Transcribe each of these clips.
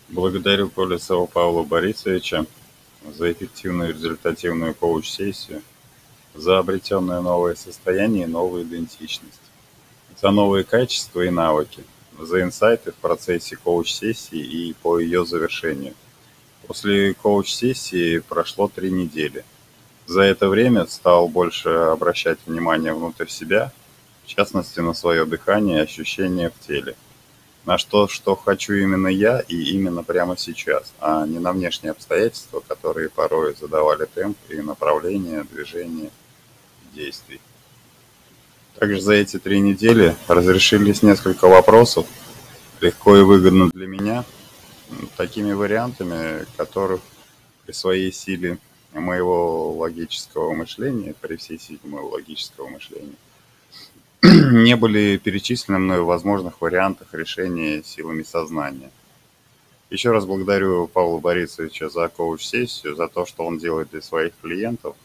Благодарю Колесова Павла Борисовича за эффективную и результативную коуч-сессию, за обретенное новое состояние и новую идентичность, за новые качества и навыки, за инсайты в процессе коуч-сессии и по ее завершению. После коуч-сессии прошло 3 недели. За это время стал больше обращать внимание внутрь себя, в частности на свое дыхание и ощущения в теле. На что хочу именно я и именно прямо сейчас, а не на внешние обстоятельства, которые порой задавали темп и направление движения действий. Также за эти 3 недели разрешились несколько вопросов, легко и выгодно для меня, такими вариантами, которых при своей силе моего логического мышления, при всей силе моего логического мышления, не были перечислены мной в возможных вариантах решения силами сознания. Еще раз благодарю Павла Борисовича за коуч-сессию, за то, что он делает для своих клиентов,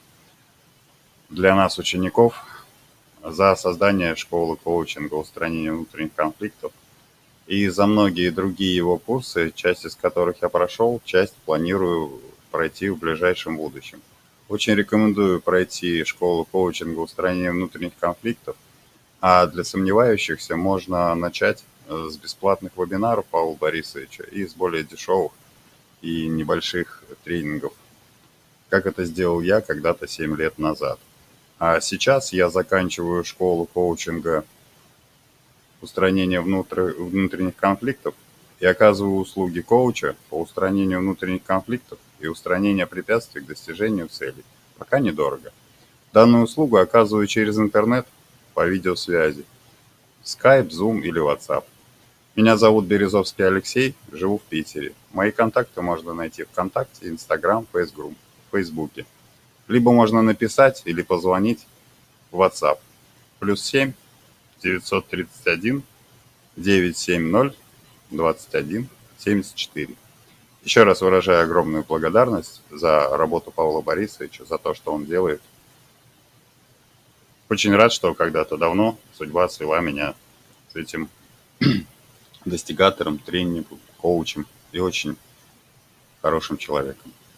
для нас, учеников, за создание школы коучинга, устранения внутренних конфликтов и за многие другие его курсы, часть из которых я прошел, часть планирую пройти в ближайшем будущем. Очень рекомендую пройти школу коучинга, устранения внутренних конфликтов, а для сомневающихся можно начать с бесплатных вебинаров Павла Борисовича и с более дешевых и небольших тренингов, как это сделал я когда-то 7 лет назад. А сейчас я заканчиваю школу коучинга устранения внутренних конфликтов и оказываю услуги коуча по устранению внутренних конфликтов и устранению препятствий к достижению целей. Пока недорого. Данную услугу оказываю через интернет по видеосвязи, Skype, Zoom или WhatsApp. Меня зовут Березовский Алексей, живу в Питере. Мои контакты можно найти ВКонтакте, Инстаграм, Фейсбуке. Либо можно написать или позвонить в WhatsApp. +7 931 970 21 74. Еще раз выражаю огромную благодарность за работу Павла Борисовича, за то, что он делает. Очень рад, что когда-то давно судьба свела меня с этим достигатором, тренером, коучем и очень хорошим человеком.